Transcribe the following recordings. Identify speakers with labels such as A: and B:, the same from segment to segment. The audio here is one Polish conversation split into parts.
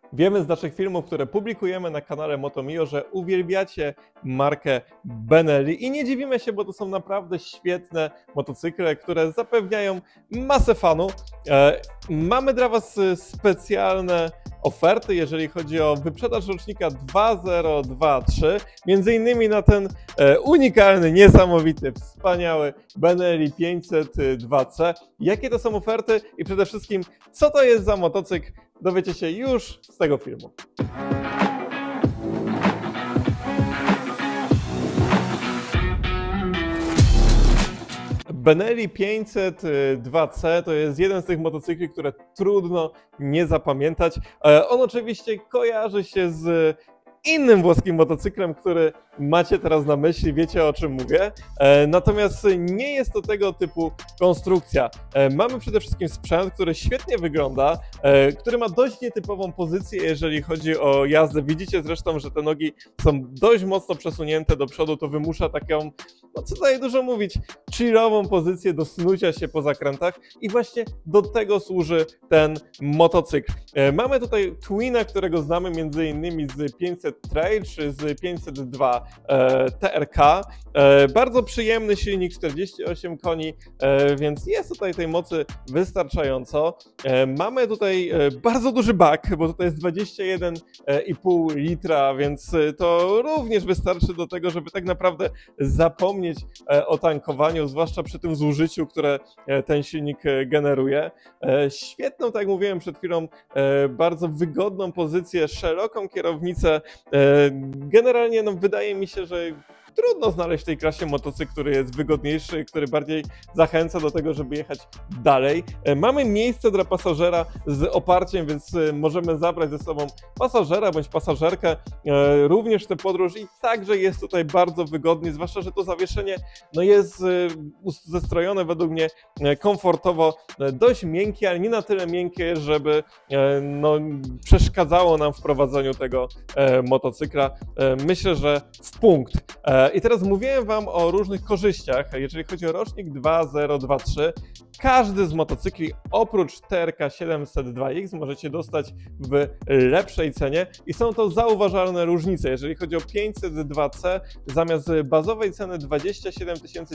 A: Wiemy z naszych filmów, które publikujemy na kanale Motomio, że uwielbiacie markę Benelli i nie dziwimy się, bo to są naprawdę świetne motocykle, które zapewniają masę fanu. Mamy dla Was specjalne oferty, jeżeli chodzi o wyprzedaż rocznika 2023, między innymi na ten unikalny, niesamowity, wspaniały Benelli 502C. Jakie to są oferty i przede wszystkim, co to jest za motocykl, dowiecie się już z tego filmu. Benelli 502C to jest jeden z tych motocykli, które trudno nie zapamiętać. On oczywiście kojarzy się z innym włoskim motocyklem, który macie teraz na myśli, wiecie o czym mówię. Natomiast nie jest to tego typu konstrukcja. Mamy przede wszystkim sprzęt, który świetnie wygląda, który ma dość nietypową pozycję, jeżeli chodzi o jazdę. Widzicie zresztą, że te nogi są dość mocno przesunięte do przodu, to wymusza taką, no co tutaj dużo mówić, chillową pozycję do snucia się po zakrętach i właśnie do tego służy ten motocykl. Mamy tutaj Twina, którego znamy między innymi z 500 Trail czy z 502 TRK. Bardzo przyjemny silnik, 48 koni, więc jest tutaj tej mocy wystarczająco. Mamy tutaj bardzo duży bak, bo tutaj jest 21,5 litra, więc to również wystarczy do tego, żeby tak naprawdę zapomnieć o tankowaniu, zwłaszcza przy tym zużyciu, które ten silnik generuje. Świetną, tak jak mówiłem przed chwilą, bardzo wygodną pozycję, szeroką kierownicę. Generalnie no, wydaje mi się, że trudno znaleźć w tej klasie motocykl, który jest wygodniejszy, który bardziej zachęca do tego, żeby jechać dalej. Mamy miejsce dla pasażera z oparciem, więc możemy zabrać ze sobą pasażera bądź pasażerkę również w tę podróż i także jest tutaj bardzo wygodnie, zwłaszcza, że to zawieszenie no, jest zestrojone według mnie komfortowo, dość miękkie, ale nie na tyle miękkie, żeby no, przeszkadzało nam w prowadzeniu tego motocykla. Myślę, że w punkt. I teraz mówiłem Wam o różnych korzyściach, jeżeli chodzi o rocznik 2023. Każdy z motocykli oprócz TRK 702X możecie dostać w lepszej cenie i są to zauważalne różnice. Jeżeli chodzi o 502C, zamiast bazowej ceny 27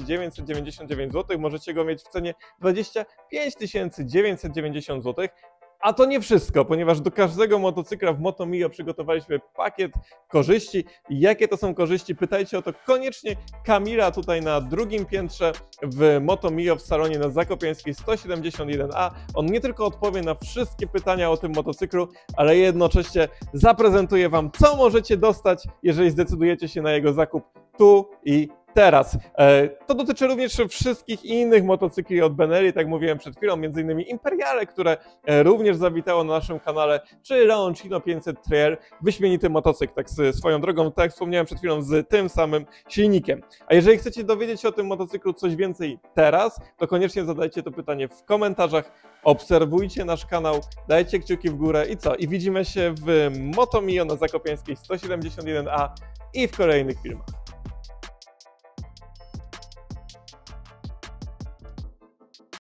A: 999 zł, możecie go mieć w cenie 25 990 zł. A to nie wszystko, ponieważ do każdego motocykla w Motomio przygotowaliśmy pakiet korzyści. Jakie to są korzyści? Pytajcie o to koniecznie Kamila tutaj na drugim piętrze w Motomio w salonie na Zakopiańskiej 171A. On nie tylko odpowie na wszystkie pytania o tym motocyklu, ale jednocześnie zaprezentuje Wam, co możecie dostać, jeżeli zdecydujecie się na jego zakup tu i teraz. To dotyczy również wszystkich innych motocykli od Benelli, tak jak mówiłem przed chwilą, m.in. Imperiale, które również zawitało na naszym kanale, czy Leoncino 500 Trail, wyśmienity motocykl, tak swoją drogą, tak jak wspomniałem przed chwilą, z tym samym silnikiem. A jeżeli chcecie dowiedzieć się o tym motocyklu coś więcej teraz, to koniecznie zadajcie to pytanie w komentarzach, obserwujcie nasz kanał, dajcie kciuki w górę i co? I widzimy się w Motomio na Zakopiańskiej 171A i w kolejnych filmach.